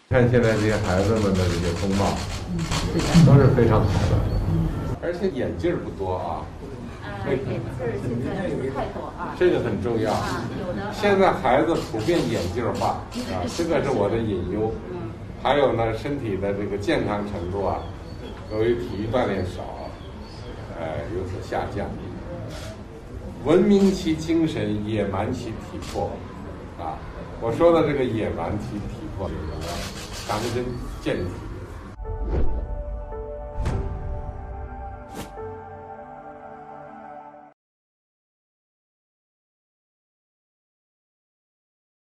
看现在这些孩子们的这些风貌，都是非常好的，而且眼镜不多啊。 眼镜现在不太多啊， 这个很重要啊，有的。 现在孩子普遍眼镜化啊，这个是我的隐忧。还有呢，身体的这个健康程度啊，由于体育锻炼少，有所下降。文明其精神，野蛮其体魄，啊，我说的这个野蛮其体魄，强身健体。